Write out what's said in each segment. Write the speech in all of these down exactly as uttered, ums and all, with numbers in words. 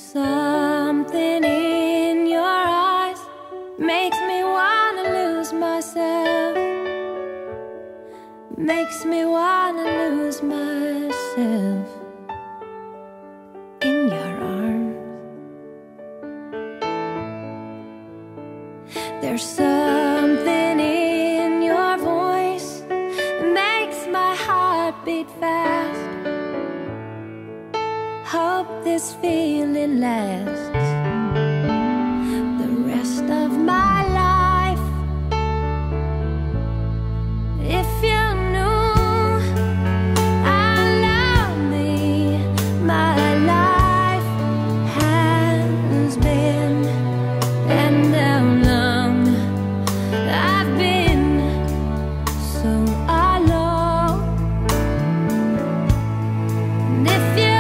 Something in your eyes makes me wanna lose myself, makes me wanna lose myself in your arms. There's something in your voice that makes my heart beat fast. Hope this feeling lasts the rest of my life. If you knew how lonely my life has been, and how long I've been so alone. And if you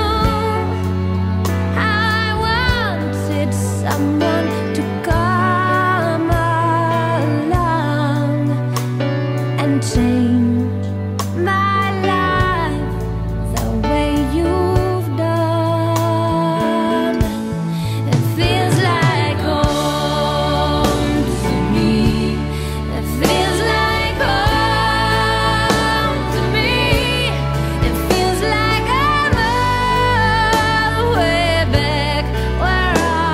someone to come along and change my life the way you've done. It feels like home to me. It feels like home to me. It feels like I'm all the way back where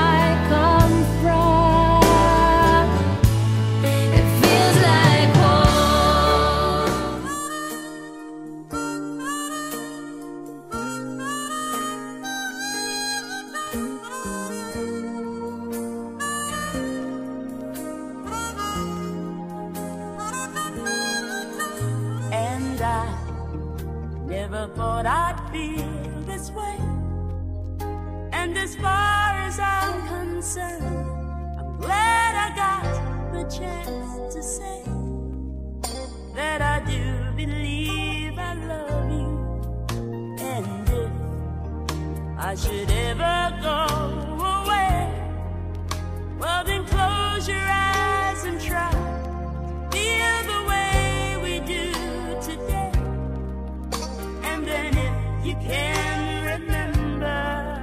never thought I'd feel this way. And as far as I'm concerned, I'm glad I got the chance to say that I do believe I love you. And if I should ever go away, well then close your eyes and try feel the way we do today. And then if you can remember,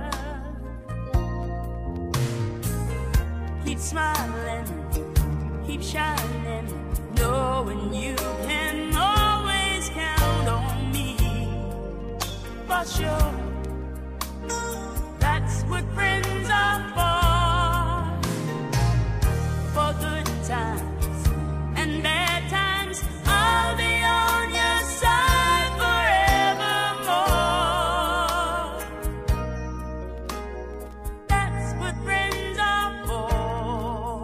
keep smiling, keep shining, knowing you can always count on me. For sure, that's what friends are for. For good times and bad times, I'll be on your side forevermore. That's what friends are for.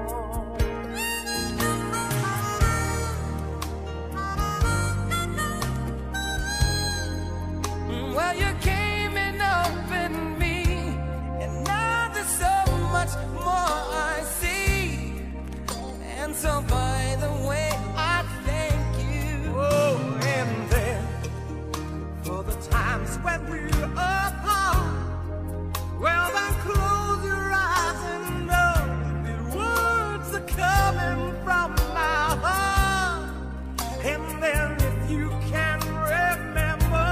Well, you came in up in me, and now there's so much more I see. And so by the way, I thank you. Oh, and then for the times when we're apart, well then close your eyes and know the words are coming from my heart. And then if you can remember,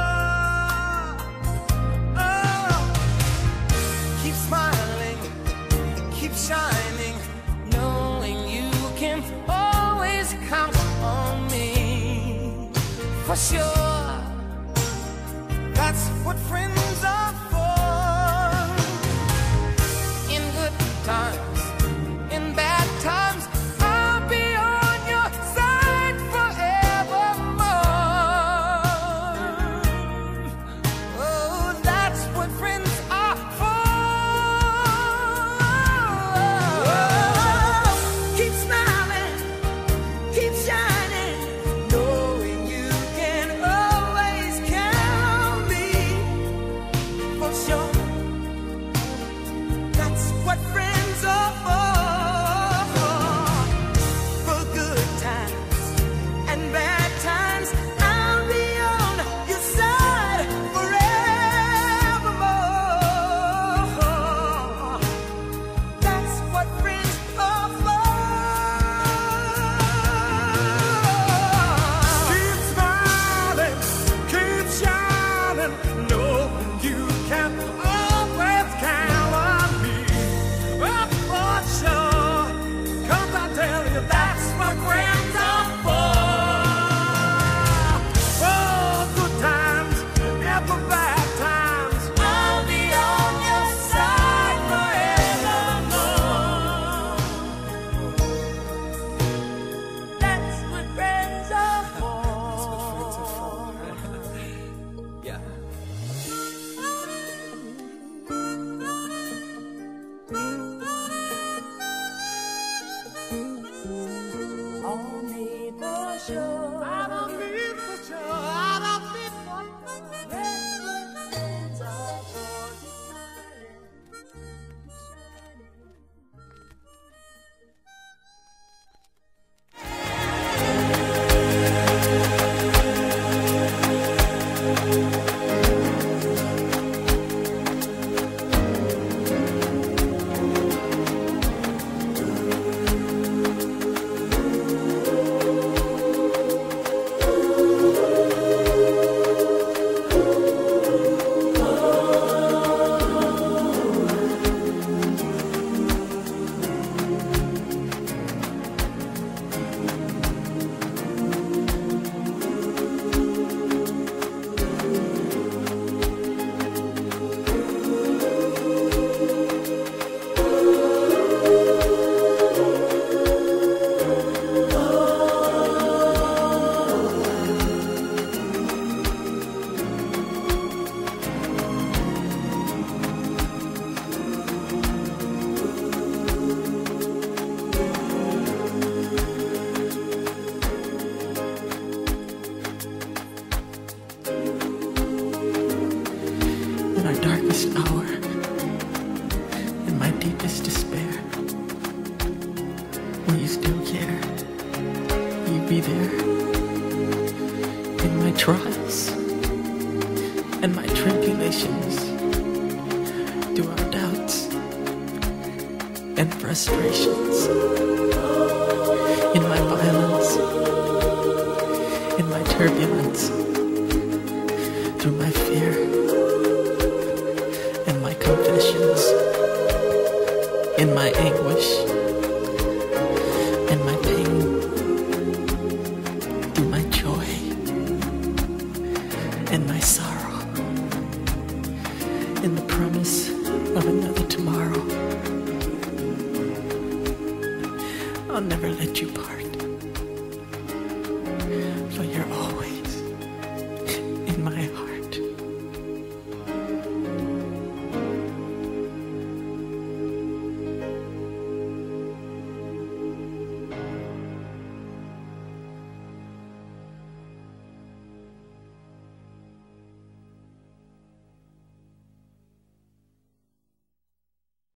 oh, keep smiling, keep shining, knowing you can always count on me. For sure, that's what friends are for. In good times, in bad times, I'll be on your side forevermore. Oh, that's what friends are for. Keep smiling, keep shining, knowing you can sure. I don't need for sure. I don't need for sure. That's what friends are for, to smiling, shining. In our darkest hour, in my deepest despair, will you still care? Will you be there? In my trials and my tribulations, through our doubts and frustrations, in my violence, in my turbulence, through my fear and my confessions, in my anguish and my pain, through my joy and my sorrow, in the promise of another tomorrow. I'll never let you part.